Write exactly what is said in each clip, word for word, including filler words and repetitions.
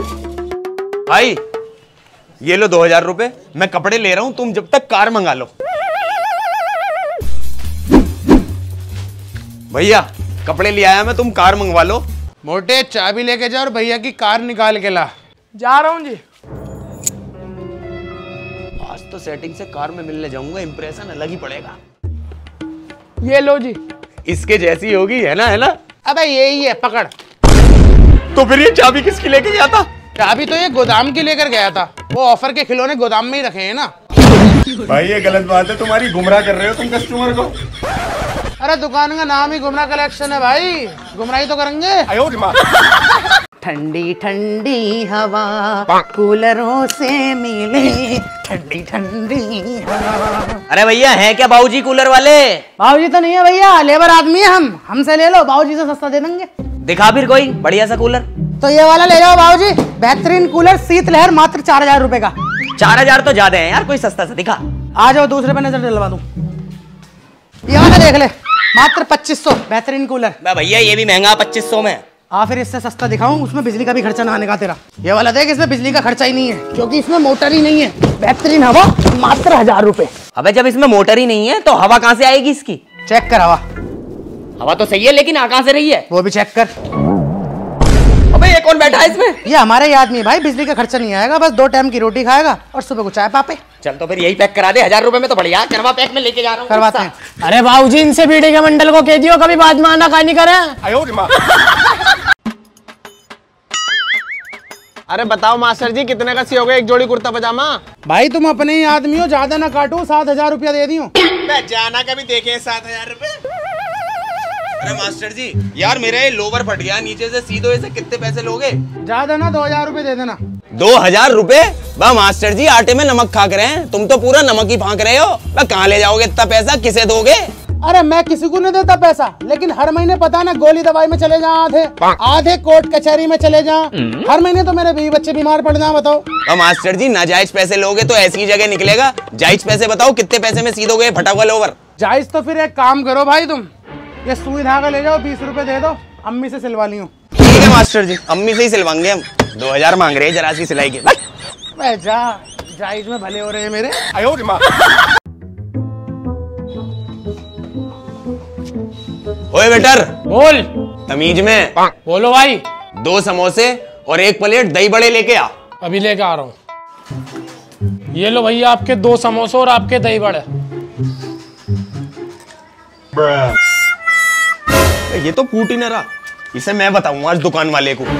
भाई ये लो दो हजार रुपए, मैं कपड़े ले रहा हूं, तुम जब तक कार मंगा लो। भैया कपड़े ले आया मैं, तुम कार मंगवा लो। मोटे चाबी लेके जा और भैया की कार निकाल के ला। जा रहा हूँ जी। आज तो सेटिंग से कार में मिलने जाऊंगा, इंप्रेशन अलग ही पड़ेगा। ये लो जी। इसके जैसी होगी, है ना? है ना? अबे यही है, पकड़। तो फिर ये चाबी किसकी लेके गया था? चाबी तो ये गोदाम की लेकर गया था, वो ऑफर के खिलौने गोदाम में ही रखे हैं ना। भाई ये गलत बात है, तुम्हारी गुमराह कर रहे हो तुम कस्टमर को। अरे दुकान का नाम ही गुमराह कलेक्शन है भाई, गुमराही तो करेंगे। ठंडी ठंडी हवा कूलरों से मिले, ठंडी ठंडी हवा। अरे भैया है क्या बाबूजी कूलर वाले? बाबूजी तो नहीं है भैया, लेबर आदमी है हम, हमसे ले लो, बाबूजी से सस्ता दे देंगे। दिखा फिर कोई बढ़िया सा कूलर। तो ये वाला ले जाओ बाबूजी, बेहतरीन कूलर शीतलहर, मात्र चार हजार रुपए का। चार हजार तो ज्यादा है यार, कोई सस्ता सा दिखा। आ जाओ दूसरे पे नजर डलवा दूं। ये वाला देख ले, मात्र पच्चीस सौ, बेहतरीन कूलर। भैया ये भी महंगा पच्चीस सौ में। आ फिर इससे सस्ता दिखाऊं, उसमें बिजली का भी खर्चा ना आने का तेरा। ये वाला देख, इसमें बिजली का खर्चा ही नहीं है, क्योंकि इसमें मोटर ही नहीं है। बेहतरीन हवा, मात्र हजार रुपए। अबे जब इसमें मोटर ही नहीं है तो हवा कहाँ से आएगी इसकी? चेक कर हवा। हवा तो सही है लेकिन आ कहाँ से रही है? वो भी चेक कर। अबे ये कौन बैठा है इसमें? ये हमारे ही आदमी है भाई, बिजली का खर्चा नहीं आएगा, बस दो टाइम की रोटी खाएगा और सुबह को चाय पापे। चल तो फिर यही पैक करा दे, हजार रुपए में तो बढ़िया। करवा पैक में लेके जा रहा हूँ। करवाते हैं। अरे बाबूजी इनसे बीड़ी के मंडल को कह दियो कभी बाद में आना कानी करे। अरे बताओ मास्टर जी कितने का सियोगे एक जोड़ी कुर्ता पजामा? भाई तुम अपने ही आदमी हो, ज्यादा ना काटो, सात हजार रुपया दे दियो। जाना कभी देखे सात हजार रुपए। अरे मास्टर जी यार मेरा ये लोवर फट गया नीचे से, सीधो इसे कितने पैसे लोगे? ज्यादा ना, दो हजार रुपए दे देना। दो हजार रुपए? बा मास्टर जी आटे में नमक खा रहे हैं, तुम तो पूरा नमक ही फाँक रहे हो। बा कहाँ ले जाओगे इतना पैसा, किसे दोगे? अरे मैं किसी को नहीं देता पैसा, लेकिन हर महीने पता ना गोली दवाई में चले जा, आधे आधे कोर्ट कचहरी में चले जा, हर महीने तो मेरे बीवी बच्चे बीमार पड़ जाए। बताओ। अब मास्टर जी नाजायज पैसे लोगे तो ऐसी जगह निकलेगा, जायज पैसे बताओ कितने पैसे में सी दोगे फटा हुआ लोवर? जायज तो फिर एक काम करो भाई, तुम ये सुई धागा ले जाओ, बीस रुपए दे दो, अम्मी से सिलवा लियो। ठीक है मास्टर जी, अम्मी से ही सिलवाएंगे हम। दो हजार मांग रहे हैं जरा सी सिलाई के। जा, जायज में भले हो रहे हैं मेरे। ओए बेटर बोल। तमीज में बोलो भाई। दो समोसे और एक प्लेट दही बड़े लेके आ। अभी लेके आ रहा हूँ। ये लो भैया आपके दो समोसे और आपके दही बड़े। ये तो फूट ही ना रहा, इसे मैं बताऊंगा आज दुकान वाले को।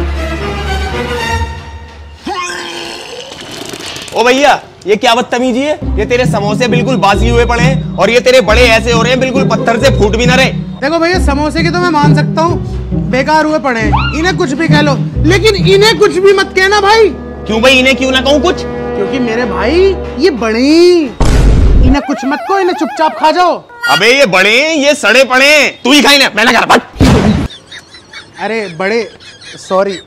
ओ भैया ये क्या बदतमीजी है, ये तेरे समोसे बिल्कुल बासी हुए पड़े हैं और ये तेरे बड़े ऐसे हो रहे हैं बिल्कुल पत्थर से फूट भी ना रहे। देखो भैया समोसे की तो मैं मान सकता हूँ, बेकार हुए पड़े हैं, इन्हें कुछ भी कह लो, लेकिन इन्हें कुछ भी मत कहना भाई। क्यों भाई, इन्हें क्यों ना कहूँ कुछ? क्योंकि मेरे भाई ये बड़े, इन्हें कुछ मत कहो, इन्हें चुपचाप खा जाओ। अबे ये बड़े ये सड़े पड़े, तू ही खाई ना, मैं ना खा रहा। अरे बड़े, सॉरी।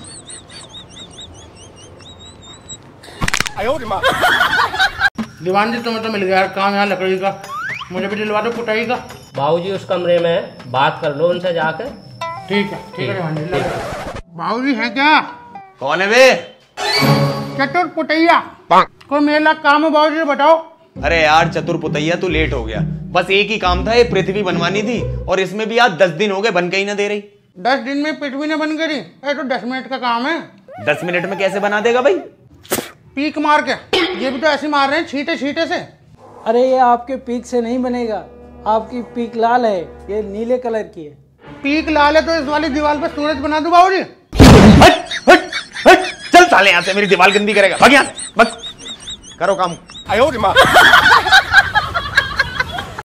दीवान जी तुम्हें तो मिल गया यार काम यहाँ लकड़ी का, मुझे भी दिलवा दो कुटाई का। बाबूजी उस कमरे में बात कर लो उनसे जाकर। ठीक है ठीक है दीवान जी। बाबूजी है क्या? कौन है बे? चतुर पुटैया, कोई मेरा काम हो बाबूजी बताओ। अरे यार चतुर पुतैया तू लेट हो गया, बस एक ही काम था, ये पृथ्वी बनवानी थी और इसमें भी आज दस दिन हो गए बन के ही ना दे रही। दस दिन में पृथ्वी ने बन करी? ये तो दस मिनट का काम है। दस मिनट में कैसे बना देगा भाई? पीक मार के, ये भी तो ऐसे मार रहे हैं छींटे छींटे से। अरे ये आपके पीक से नहीं बनेगा, आपकी पीक लाल है, ये नीले कलर की है। पीक लाल है तो इस वाली दीवार पे सूरज बना दूं बाबूजी? हट हट हट, चल साले यहाँ से, मेरी दीवार गंदी करेगा, भाग यहाँ, बस करो काम।